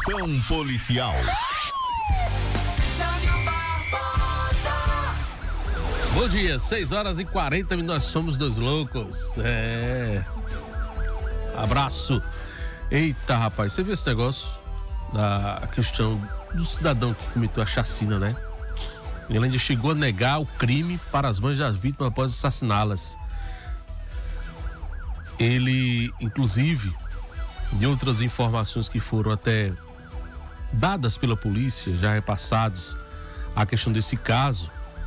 Plantão policial. Bom dia, 6h40, nós somos dos loucos. Abraço. Eita, rapaz, você viu esse negócio da questão do cidadão que cometeu a chacina, né? Ele ainda chegou a negar o crime para as mães das vítimas após assassiná-las. Ele, inclusive, de outras informações que foram até dadas pela polícia, já repassadas, a questão desse caso,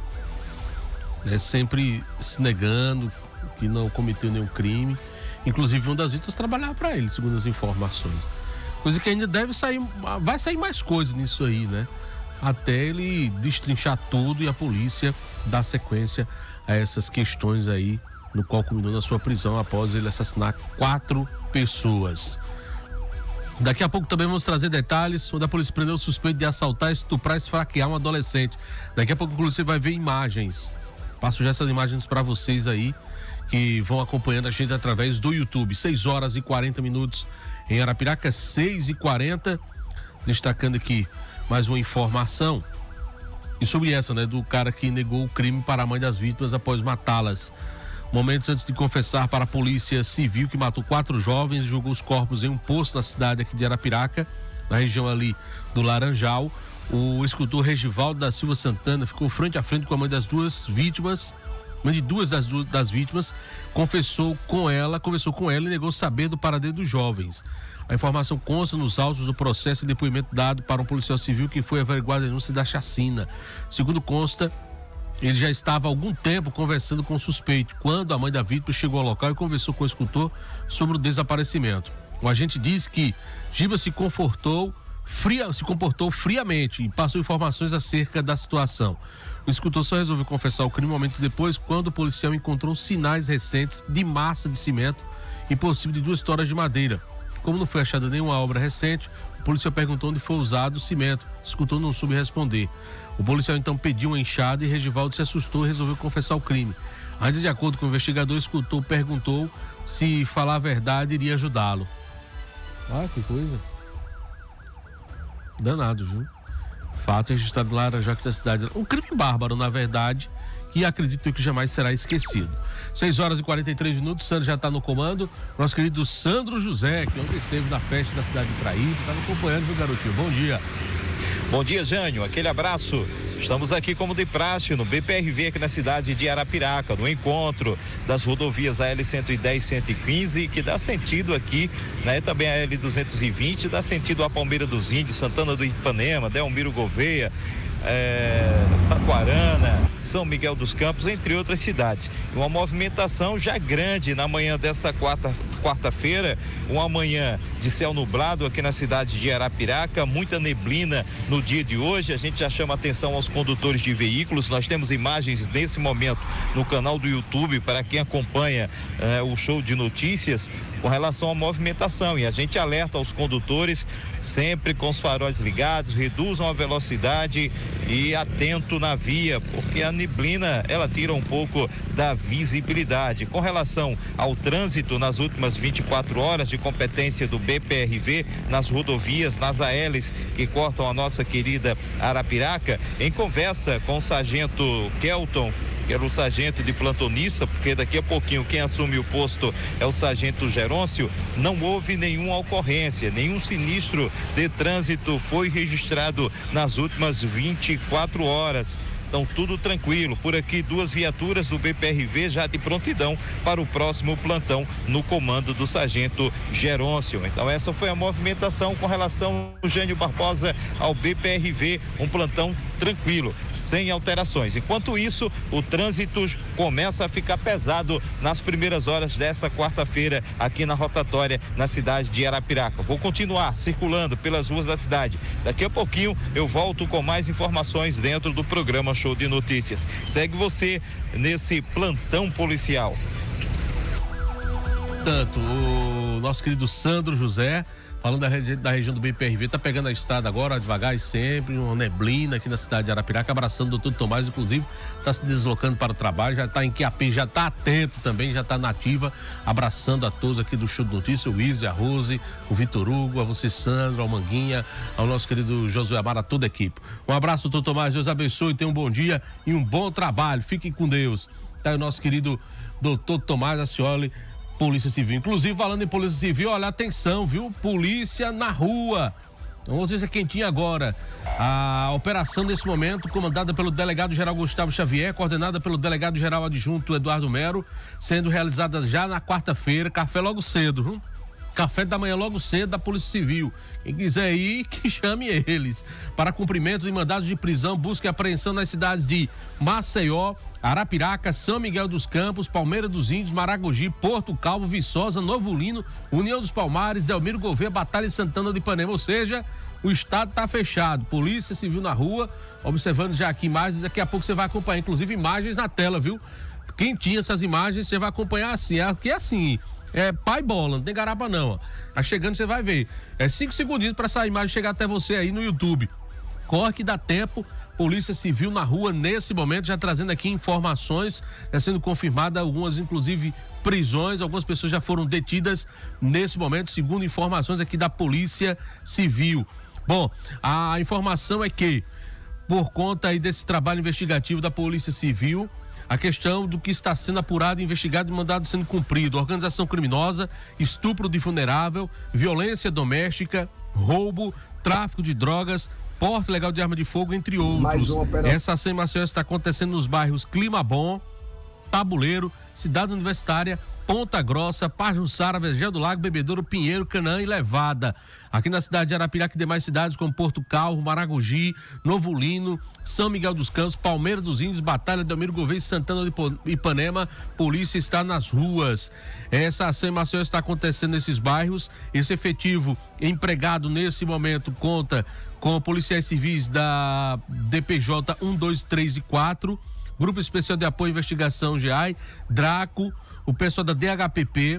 né, sempre se negando que não cometeu nenhum crime. Inclusive, uma das vítimas trabalhava para ele, segundo as informações. Coisa que ainda vai sair mais coisas nisso aí, né? Até ele destrinchar tudo e a polícia dar sequência a essas questões aí, no qual culminou na sua prisão após ele assassinar 4 pessoas. Daqui a pouco também vamos trazer detalhes onde a polícia prendeu o suspeito de assaltar, estuprar e esfaquear um adolescente. Daqui a pouco, inclusive, vai ver imagens. Passo já essas imagens para vocês aí, que vão acompanhando a gente através do YouTube. 6h40 em Arapiraca, 6h40. Destacando aqui mais uma informação. E sobre essa, né, do cara que negou o crime para a mãe das vítimas após matá-las. Momentos antes de confessar para a polícia civil que matou 4 jovens e jogou os corpos em um poço na cidade aqui de Arapiraca, na região ali do Laranjal, o escultor Regivaldo da Silva Santana ficou frente a frente com a mãe das duas vítimas. Mãe de duas das vítimas, conversou com ela e negou saber do paradeiro dos jovens. A informação consta nos autos do processo e depoimento dado para um policial civil que foi averiguar a denúncia da chacina. Segundo consta, ele já estava há algum tempo conversando com o suspeito, quando a mãe da vítima chegou ao local e conversou com o escultor sobre o desaparecimento. O agente diz que Giba se comportou friamente e passou informações acerca da situação. O escultor só resolveu confessar o crime momentos depois, quando o policial encontrou sinais recentes de massa de cimento e possível de 2 toras de madeira. Como não foi achada nenhuma obra recente, o policial perguntou onde foi usado o cimento. O escultor não soube responder. O policial então pediu uma enxada e Regivaldo se assustou e resolveu confessar o crime. Ainda de acordo com o investigador, o escultor perguntou se falar a verdade iria ajudá-lo. Ah, que coisa. Danado, viu? Fato registrado lá na Jaque da cidade. Um crime bárbaro, na verdade, que acredito que jamais será esquecido. 6h43, Sandro já está no comando. Nosso querido Sandro José, que ontem esteve na festa da cidade de Traíra, está nos acompanhando, viu, garotinho? Bom dia. Bom dia, Jânio. Aquele abraço. Estamos aqui como de praxe no BPRV aqui na cidade de Arapiraca, no encontro das rodovias AL 110 e 115, que dá sentido aqui, né? Também a L 220, dá sentido a Palmeira dos Índios, Santana do Ipanema, Delmiro Gouveia, Taquarana, São Miguel dos Campos, entre outras cidades. Uma movimentação já grande na manhã desta quarta-feira, uma manhã de céu nublado aqui na cidade de Arapiraca, muita neblina no dia de hoje. A gente já chama atenção aos condutores de veículos. Nós temos imagens nesse momento no canal do YouTube para quem acompanha o show de notícias com relação à movimentação, e a gente alerta aos condutores sempre com os faróis ligados, reduzam a velocidade e atento na via, porque a neblina ela tira um pouco da visibilidade. Com relação ao trânsito, nas últimas 24 horas de competência do BPRV, nas rodovias, nas ALs que cortam a nossa querida Arapiraca, em conversa com o sargento Kelton, que era o sargento de plantonista, porque daqui a pouquinho quem assume o posto é o sargento Gerôncio, não houve nenhuma ocorrência, nenhum sinistro de trânsito foi registrado nas últimas 24 horas. Então tudo tranquilo. Por aqui 2 viaturas do BPRV já de prontidão para o próximo plantão no comando do sargento Gerôncio. Então essa foi a movimentação com relação ao Jânio Barbosa ao BPRV, um plantão tranquilo, sem alterações. Enquanto isso, o trânsito começa a ficar pesado nas primeiras horas dessa quarta-feira aqui na rotatória na cidade de Arapiraca. Vou continuar circulando pelas ruas da cidade. Daqui a pouquinho eu volto com mais informações dentro do programa Show de Notícias. Segue você nesse plantão policial. Entretanto, o nosso querido Sandro José, falando da região do BPRV, tá pegando a estrada agora, devagar e sempre, uma neblina aqui na cidade de Arapiraca, abraçando o doutor Tomás, inclusive, tá se deslocando para o trabalho, já tá em QAP, já tá atento também, já tá nativa, abraçando a todos aqui do Show de Notícias, o Izzy, a Rose, o Vitor Hugo, a você, Sandro, ao Manguinha, ao nosso querido Josué Amara, a toda a equipe. Um abraço, doutor Tomás, Deus abençoe, tenha um bom dia e um bom trabalho, fiquem com Deus. Tá aí o nosso querido doutor Tomás Acioli, Polícia Civil. Inclusive, falando em Polícia Civil, olha, atenção, viu? Polícia na rua. Vamos ver se é quentinho agora. A operação nesse momento, comandada pelo delegado-geral Gustavo Xavier, coordenada pelo delegado-geral adjunto Eduardo Mero, sendo realizada já na quarta-feira, café logo cedo, viu? Café da manhã logo cedo da Polícia Civil. Quem quiser ir, que chame eles. Para cumprimento de mandados de prisão, busca e apreensão nas cidades de Maceió, Arapiraca, São Miguel dos Campos, Palmeira dos Índios, Maragogi, Porto Calvo, Viçosa, Novo Lino, União dos Palmares, Delmiro Gouveia, Batalha e Santana de Ipanema. Ou seja, o estado está fechado. Polícia Civil na rua, observando já aqui imagens. Daqui a pouco você vai acompanhar, inclusive, imagens na tela, viu? Quem tinha essas imagens, você vai acompanhar assim. Aqui é assim, é pai bola, não tem garapa não. Ó. Tá chegando, você vai ver. É 5 segundinhos para essa imagem chegar até você aí no YouTube. Corre que dá tempo. Polícia Civil na rua nesse momento, já trazendo aqui informações, já sendo confirmada algumas, inclusive, prisões. Algumas pessoas já foram detidas nesse momento, segundo informações aqui da Polícia Civil. Bom, a informação é que, por conta aí desse trabalho investigativo da Polícia Civil, a questão do que está sendo apurado, investigado e mandado sendo cumprido: organização criminosa, estupro de vulnerável, violência doméstica, roubo, tráfico de drogas, porte ilegal de arma de fogo, entre outros. Essa ação em Maceió está acontecendo nos bairros Clima Bom, Tabuleiro, Cidade Universitária, Ponta Grossa, Pajuçara, Vergel do Lago, Bebedouro, Pinheiro, Canaã e Levada. Aqui na cidade de Arapiraca e demais cidades como Porto Calvo, Maragogi, Novo Lino, São Miguel dos Campos, Palmeira dos Índios, Batalha, Delmiro Gouveia e Santana de Ipanema, polícia está nas ruas. Essa ação em Maceió está acontecendo nesses bairros. Esse efetivo empregado nesse momento conta com policiais civis da DPJ 1, 2, 3 e 4, Grupo Especial de Apoio à Investigação GEAI, Draco, o pessoal da DHPP,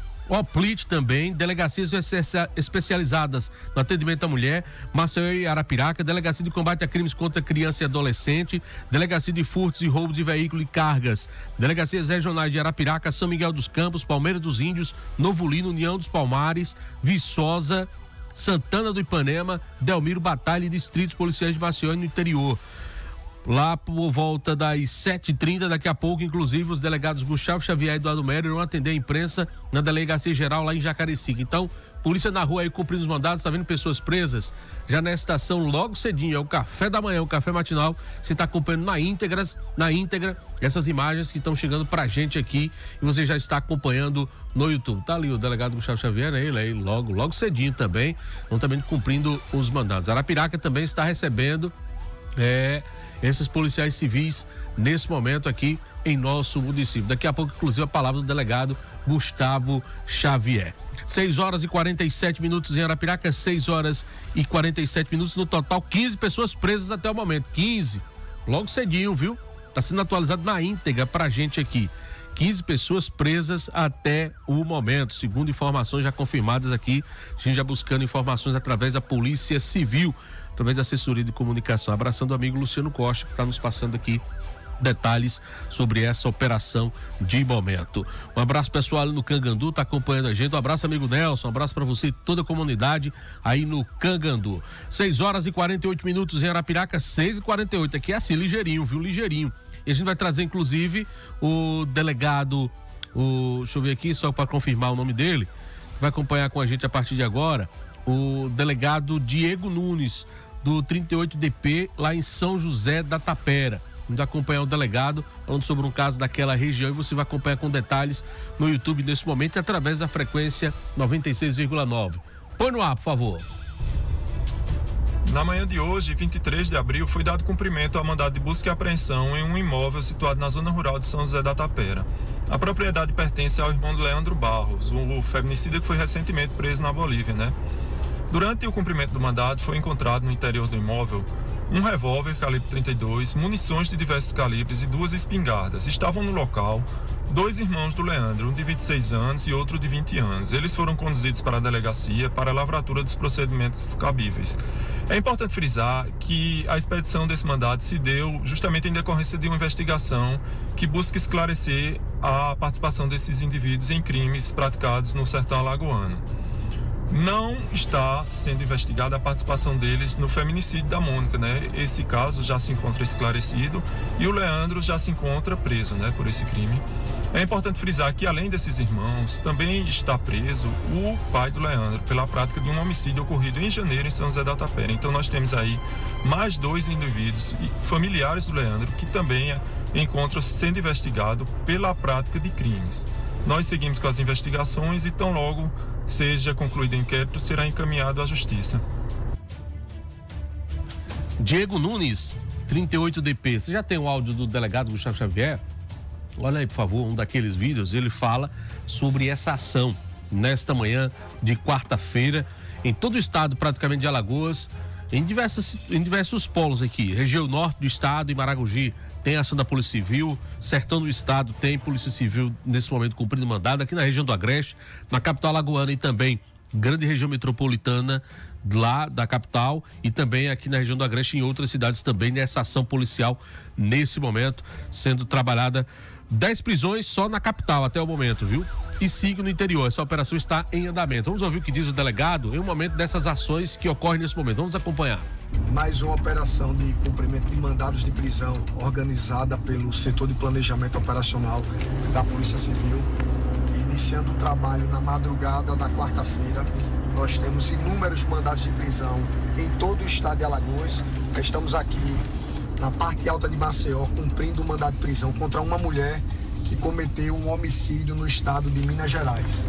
OPLIT também, delegacias especializadas no atendimento à mulher, Maceió e Arapiraca, Delegacia de Combate a Crimes contra Criança e Adolescente, Delegacia de Furtos e Roubo de Veículo e Cargas, Delegacias Regionais de Arapiraca, São Miguel dos Campos, Palmeira dos Índios, Novo Lino, União dos Palmares, Viçosa, Santana do Ipanema, Delmiro, Batalha e Distritos Policiais de Maceió e no interior. Lá por volta das 7h30, daqui a pouco, inclusive, os delegados Gustavo Xavier e Eduardo Mero irão atender a imprensa na Delegacia Geral lá em Jacarecica. Então, polícia na rua aí cumprindo os mandados, tá vendo pessoas presas já na estação logo cedinho, é o café da manhã, o café matinal. Você tá acompanhando na íntegra essas imagens que estão chegando pra gente aqui e você já está acompanhando no YouTube. Tá ali o delegado Gustavo Xavier, né? Ele aí logo cedinho também, vão também cumprindo os mandados. Arapiraca também está recebendo esses policiais civis nesse momento aqui em nosso município. Daqui a pouco, inclusive, a palavra do delegado Gustavo Xavier. 6h47 em Arapiraca, 6h47, no total 15 pessoas presas até o momento, 15, logo cedinho, viu? Tá sendo atualizado na íntegra pra gente aqui. 15 pessoas presas até o momento, segundo informações já confirmadas aqui, a gente já buscando informações através da Polícia Civil, através da assessoria de comunicação. Abraçando o amigo Luciano Costa, que está nos passando aqui detalhes sobre essa operação de momento. Um abraço pessoal ali no Cangandu, tá acompanhando a gente. Um abraço, amigo Nelson, um abraço para você e toda a comunidade aí no Cangandu. 6h48 em Arapiraca, 6h48, aqui é assim, ligeirinho, viu? Ligeirinho. E a gente vai trazer, inclusive, o delegado, deixa eu ver aqui, só para confirmar o nome dele, vai acompanhar com a gente a partir de agora, o delegado Diego Nunes, do 38DP, lá em São José da Tapera. Vamos acompanhar o delegado falando sobre um caso daquela região e você vai acompanhar com detalhes no YouTube nesse momento através da frequência 96,9. Põe no ar, por favor. Na manhã de hoje, 23 de abril, foi dado cumprimento ao mandado de busca e apreensão em um imóvel situado na zona rural de São José da Tapera. A propriedade pertence ao irmão de Leandro Barros, o feminicida que foi recentemente preso na Bolívia, né? Durante o cumprimento do mandado, foi encontrado no interior do imóvel um revólver calibre 32, munições de diversos calibres e 2 espingardas. Estavam no local 2 irmãos do Leandro, um de 26 anos e outro de 20 anos. Eles foram conduzidos para a delegacia para a lavratura dos procedimentos cabíveis. É importante frisar que a expedição desse mandado se deu justamente em decorrência de uma investigação que busca esclarecer a participação desses indivíduos em crimes praticados no sertão alagoano. Não está sendo investigada a participação deles no feminicídio da Mônica, né? Esse caso já se encontra esclarecido e o Leandro já se encontra preso, né, por esse crime. É importante frisar que, além desses irmãos, também está preso o pai do Leandro pela prática de um homicídio ocorrido em janeiro em São José da Tapera. Então nós temos aí mais 2 indivíduos familiares do Leandro que também encontram-se sendo investigados pela prática de crimes. Nós seguimos com as investigações e tão logo seja concluído o inquérito, será encaminhado à justiça. Diego Nunes, 38DP. Você já tem o áudio do delegado Gustavo Xavier? Olha aí, por favor, um daqueles vídeos. Ele fala sobre essa ação nesta manhã de quarta-feira em todo o estado, praticamente de Alagoas, em diversos polos aqui. Região norte do estado, em Maragogi, tem ação da Polícia Civil. Sertão do estado tem Polícia Civil nesse momento cumprindo mandado. Aqui na região do Agreste, na capital alagoana e também grande região metropolitana lá da capital e também aqui na região do Agreste em outras cidades também nessa ação policial nesse momento sendo trabalhada. 10 prisões só na capital até o momento, viu? E 5 no interior. Essa operação está em andamento. Vamos ouvir o que diz o delegado em um momento dessas ações que ocorrem nesse momento. Vamos acompanhar. Mais uma operação de cumprimento de mandados de prisão organizada pelo setor de planejamento operacional da Polícia Civil. Iniciando o trabalho na madrugada da quarta-feira, nós temos inúmeros mandados de prisão em todo o estado de Alagoas. Estamos aqui na parte alta de Maceió, cumprindo um mandado de prisão contra uma mulher que cometeu um homicídio no estado de Minas Gerais.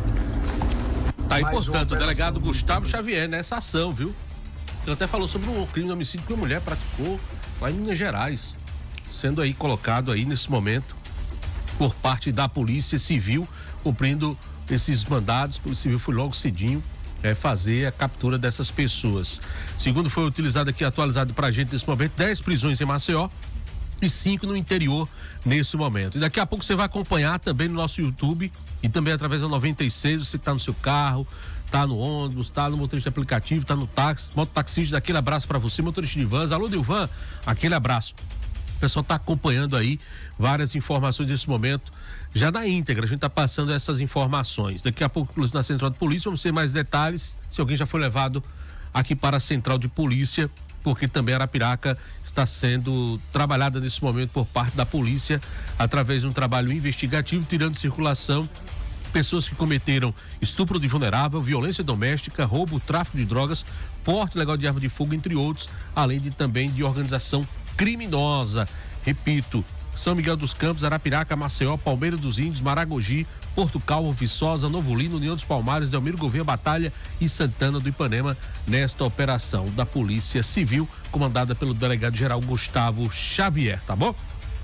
Tá aí, portanto, o delegado Gustavo Xavier nessa ação, viu? Ele até falou sobre um crime de homicídio que uma mulher praticou lá em Minas Gerais, sendo aí colocado aí nesse momento por parte da Polícia Civil, cumprindo esses mandados. A Polícia Civil foi logo cedinho fazer a captura dessas pessoas. Segundo foi utilizado aqui, atualizado pra gente nesse momento, 10 prisões em Maceió e 5 no interior nesse momento. E daqui a pouco você vai acompanhar também no nosso YouTube e também através da 96, você que tá no seu carro, tá no ônibus, tá no motorista de aplicativo, tá no táxi, mototaxista, aquele abraço para você, motorista de vans, alô Dilvan, aquele abraço. O pessoal tá acompanhando aí várias informações nesse momento, já na íntegra, a gente tá passando essas informações. Daqui a pouco, inclusive na Central de Polícia, vamos ter mais detalhes, se alguém já foi levado aqui para a Central de Polícia, porque também Arapiraca está sendo trabalhada nesse momento por parte da polícia, através de um trabalho investigativo, tirando de circulação pessoas que cometeram estupro de vulnerável, violência doméstica, roubo, tráfico de drogas, porte ilegal de arma de fogo, entre outros, além de também de organização criminosa. Repito, São Miguel dos Campos, Arapiraca, Maceió, Palmeira dos Índios, Maragogi, Porto Calvo, Viçosa, Novo Lino, União dos Palmares, Delmiro Gouveia, Batalha e Santana do Ipanema, nesta operação da Polícia Civil, comandada pelo delegado-geral Gustavo Xavier, tá bom?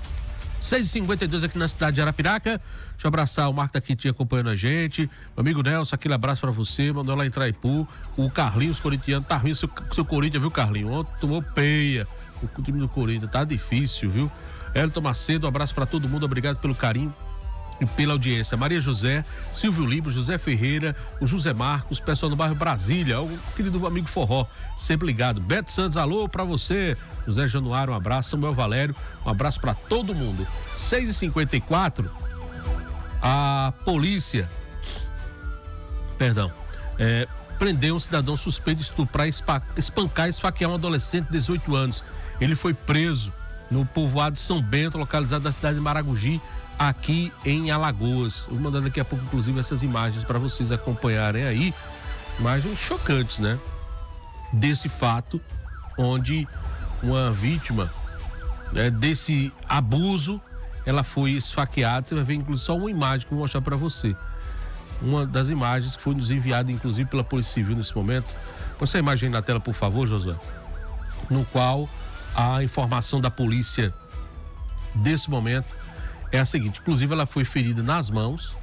6h52 aqui na cidade de Arapiraca. Deixa eu abraçar o Marco da Quitinha acompanhando a gente. Meu amigo Nelson, aquele abraço pra você. Mandou lá em Traipu. O Carlinhos, corintiano, tá ruim seu Corinthians, viu, Carlinhos? Ontem tomou peia. O time do Corinthians tá difícil, viu? Elton Macedo, um abraço pra todo mundo. Obrigado pelo carinho e pela audiência. Maria José, Silvio Libro, José Ferreira, o José Marcos, pessoal do bairro Brasília, o querido amigo Forró, sempre ligado. Beto Santos, alô pra você. José Januário, um abraço. Samuel Valério, um abraço pra todo mundo. 6h54, a polícia, prendeu um cidadão suspeito de estuprar, espancar e esfaquear um adolescente de 18 anos. Ele foi preso no povoado de São Bento, localizado na cidade de Maragogi, aqui em Alagoas. Eu vou mandar daqui a pouco, inclusive, essas imagens para vocês acompanharem aí. Imagens chocantes, né? Desse fato, onde uma vítima, né, desse abuso, ela foi esfaqueada. Você vai ver, inclusive, só uma imagem que eu vou mostrar para você. Uma das imagens que foi nos enviada, inclusive, pela Polícia Civil nesse momento. Põe essa imagem aí na tela, por favor, Josué. No qual a informação da polícia desse momento é a seguinte: inclusive ela foi ferida nas mãos.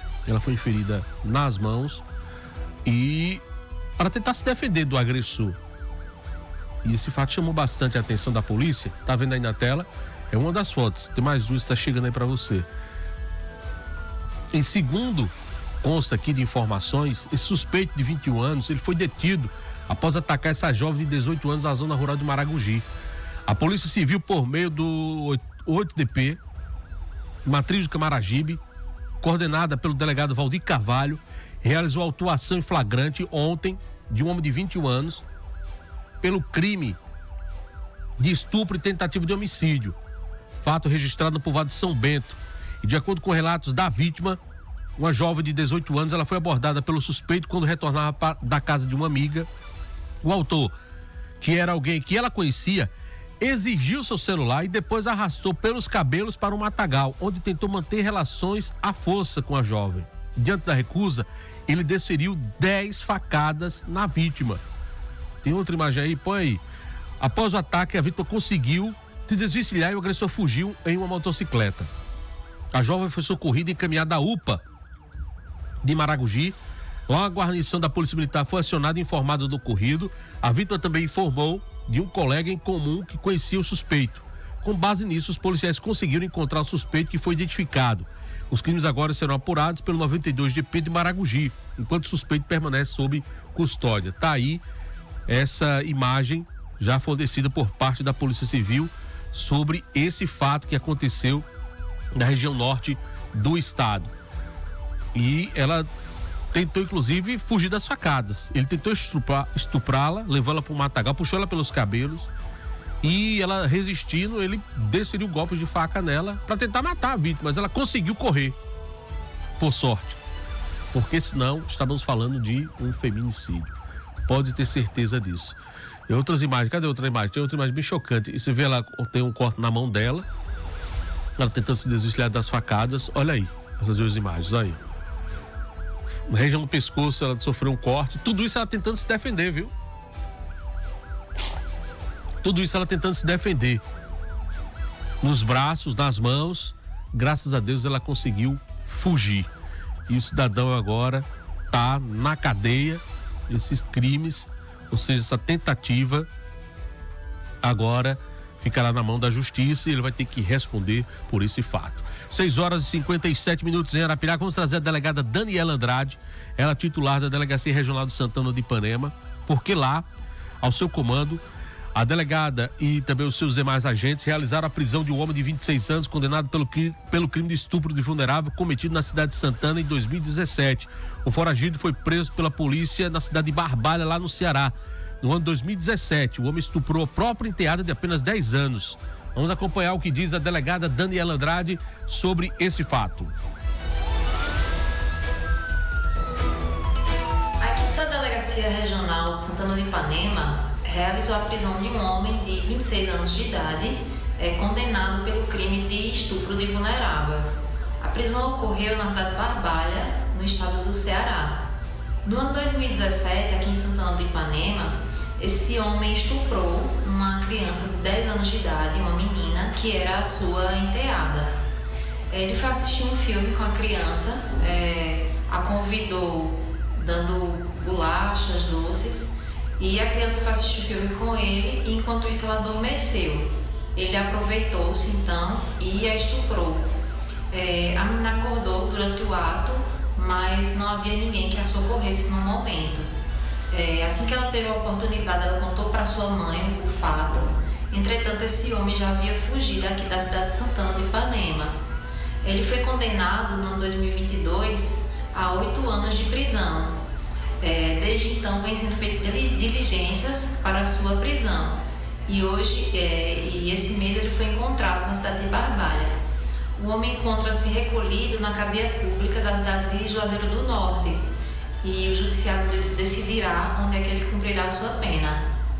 E para tentar se defender do agressor. E esse fato chamou bastante a atenção da polícia. Tá vendo aí na tela? É uma das fotos. Tem mais duas que tá chegando aí para você. Em segundo, consta aqui de informações, esse suspeito de 21 anos, ele foi detido após atacar essa jovem de 18 anos na zona rural de Maragogi. A Polícia Civil, por meio do 8DP, Matriz do Camaragibe, coordenada pelo delegado Valdir Carvalho, realizou autuação em flagrante ontem de um homem de 21 anos pelo crime de estupro e tentativa de homicídio. Fato registrado no povoado de São Bento. E de acordo com relatos da vítima, uma jovem de 18 anos, ela foi abordada pelo suspeito quando retornava da casa de uma amiga. O autor, que era alguém que ela conhecia, exigiu seu celular e depois arrastou pelos cabelos para um matagal, onde tentou manter relações à força com a jovem. Diante da recusa, ele desferiu 10 facadas na vítima. Tem outra imagem aí? Põe aí. Após o ataque, a vítima conseguiu se desvencilhar e o agressor fugiu em uma motocicleta. A jovem foi socorrida e encaminhada à UPA de Maragogi. Lá a guarnição da Polícia Militar foi acionada e informada do ocorrido. A vítima também informou de um colega em comum que conhecia o suspeito. Com base nisso, os policiais conseguiram encontrar o suspeito, que foi identificado. Os crimes agora serão apurados pelo 92DP de Maragogi, enquanto o suspeito permanece sob custódia. Tá aí essa imagem já fornecida por parte da Polícia Civil sobre esse fato que aconteceu na região norte do estado. E ela tentou, inclusive, fugir das facadas. Ele tentou estuprá-la, levou-la para um matagal, puxou ela pelos cabelos e ela, resistindo, ele desferiu golpes de faca nela para tentar matar a vítima, mas ela conseguiu correr, por sorte, porque senão estávamos falando de um feminicídio. Pode ter certeza disso. E outras imagens, cadê outra imagem? Tem outra imagem bem chocante. E você vê, ela tem um corte na mão dela, ela tentando se desvencilhar das facadas. Olha aí, essas duas imagens, olha aí. Na região do pescoço ela sofreu um corte. Tudo isso ela tentando se defender, viu? Tudo isso ela tentando se defender. Nos braços, nas mãos. Graças a Deus ela conseguiu fugir. E o cidadão agora está na cadeia. Esses crimes, ou seja, essa tentativa, agora ficará na mão da justiça e ele vai ter que responder por esse fato. 6h57 em Arapiraca. Vamos trazer a delegada Daniela Andrade, ela é titular da Delegacia Regional de Santana de Ipanema, porque lá, ao seu comando, a delegada e também os seus demais agentes realizaram a prisão de um homem de 26 anos condenado pelo crime de estupro de vulnerável cometido na cidade de Santana em 2017. O foragido foi preso pela polícia na cidade de Barbalha, lá no Ceará. No ano de 2017, o homem estuprou a própria enteada de apenas 10 anos. Vamos acompanhar o que diz a delegada Daniela Andrade sobre esse fato. A equipe da Delegacia Regional de Santana de Ipanema realizou a prisão de um homem de 26 anos de idade, condenado pelo crime de estupro de vulnerável. A prisão ocorreu na cidade de Barbalha, no estado do Ceará. No ano 2017, aqui em Santana de Ipanema, esse homem estuprou uma criança de 10 anos de idade, uma menina, que era a sua enteada. Ele foi assistir um filme com a criança, a convidou dando bolachas, doces, e a criança foi assistir o filme com ele, e enquanto isso ela adormeceu. Ele aproveitou-se então e a estuprou. A menina acordou durante o ato, mas não havia ninguém que a socorresse no momento. Assim que ela teve a oportunidade, ela contou para sua mãe o fato. Entretanto, esse homem já havia fugido aqui da cidade de Santana de Ipanema. Ele foi condenado no ano 2022 a 8 anos de prisão. Desde então, vem sendo feitas diligências para a sua prisão. E hoje, e esse mês, ele foi encontrado na cidade de Barbalha. O homem encontra-se recolhido na cadeia pública da cidade de Juazeiro do Norte. E o judiciário decidirá onde é que ele cumprirá a sua pena.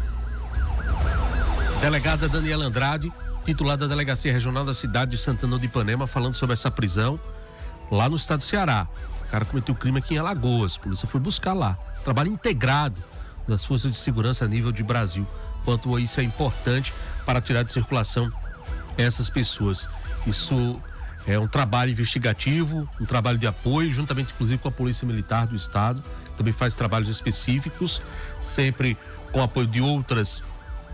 Delegada Daniela Andrade, titular da Delegacia Regional da cidade de Santana de Ipanema, falando sobre essa prisão lá no estado do Ceará. O cara cometeu crime aqui em Alagoas, a polícia foi buscar lá. Trabalho integrado das forças de segurança a nível de Brasil. Quanto isso é importante para tirar de circulação essas pessoas. Isso é um trabalho investigativo, um trabalho de apoio, juntamente inclusive com a Polícia Militar do Estado, que também faz trabalhos específicos, sempre com apoio de outras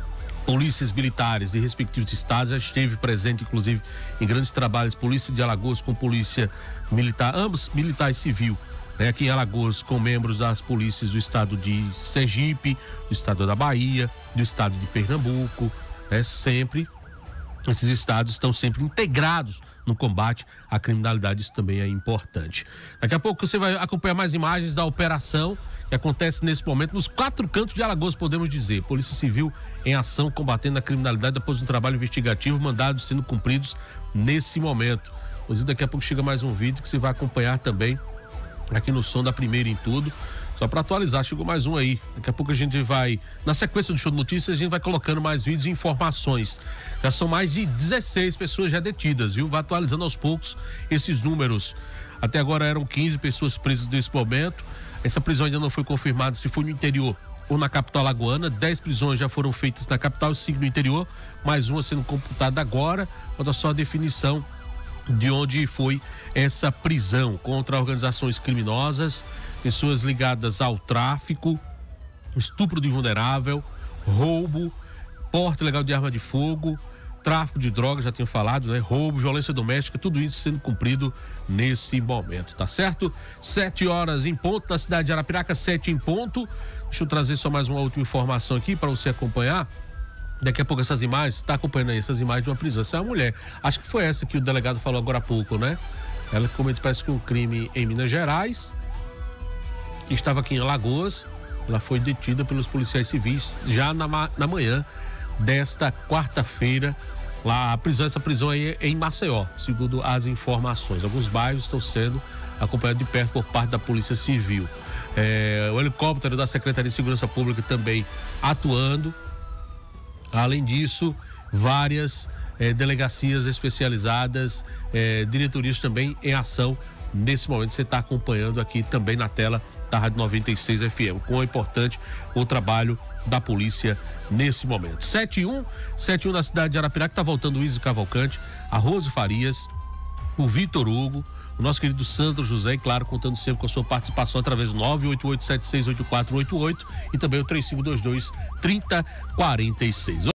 polícias militares de respectivos estados, já esteve presente, inclusive, em grandes trabalhos, Polícia de Alagoas com Polícia Militar, ambos militar e civil, né? Aqui em Alagoas, com membros das polícias do estado de Sergipe, do estado da Bahia, do estado de Pernambuco, né? Sempre, esses estados estão sempre integrados no combate à criminalidade, isso também é importante. Daqui a pouco você vai acompanhar mais imagens da operação que acontece nesse momento nos 4 cantos de Alagoas, podemos dizer. Polícia Civil em ação combatendo a criminalidade após um trabalho investigativo, mandados sendo cumpridos nesse momento. Inclusive, daqui a pouco chega mais um vídeo que você vai acompanhar também aqui no Som da Primeira em Tudo. Só para atualizar, chegou mais um aí. Daqui a pouco a gente vai, na sequência do Show de Notícias, a gente vai colocando mais vídeos e informações. Já são mais de 16 pessoas já detidas, viu? Vai atualizando aos poucos esses números. Até agora eram 15 pessoas presas nesse momento. Essa prisão ainda não foi confirmada se foi no interior ou na capital alagoana. 10 prisões já foram feitas na capital, 5 no interior, mais uma sendo computada agora. Falta só a definição de onde foi essa prisão contra organizações criminosas, pessoas ligadas ao tráfico, estupro de vulnerável, roubo, porte ilegal de arma de fogo, tráfico de drogas, já tinha falado, né? Roubo, violência doméstica, tudo isso sendo cumprido nesse momento, tá certo? 7 horas em ponto, da cidade de Arapiraca, 7 em ponto. Deixa eu trazer só mais uma última informação aqui para você acompanhar. Daqui a pouco essas imagens, está acompanhando aí essas imagens de uma prisão. Essa é uma mulher, acho que foi essa que o delegado falou agora há pouco, né? Ela cometeu, parece que um crime em Minas Gerais, que estava aqui em Alagoas. Ela foi detida pelos policiais civis já na manhã desta quarta-feira. Lá essa prisão aí é em Maceió, segundo as informações. Alguns bairros estão sendo acompanhados de perto por parte da Polícia Civil. O helicóptero da Secretaria de Segurança Pública também atuando. Além disso, várias delegacias especializadas, diretorias também em ação nesse momento. Você está acompanhando aqui também na tela da Rádio 96 FM. Quão é importante o trabalho da polícia nesse momento. 7-1 na cidade de Arapiraca, está voltando o Iso Cavalcante, a Rose Farias, o Vitor Hugo, o nosso querido Sandro José, e claro, contando sempre com a sua participação através do 988768488 e também o 3522-3046.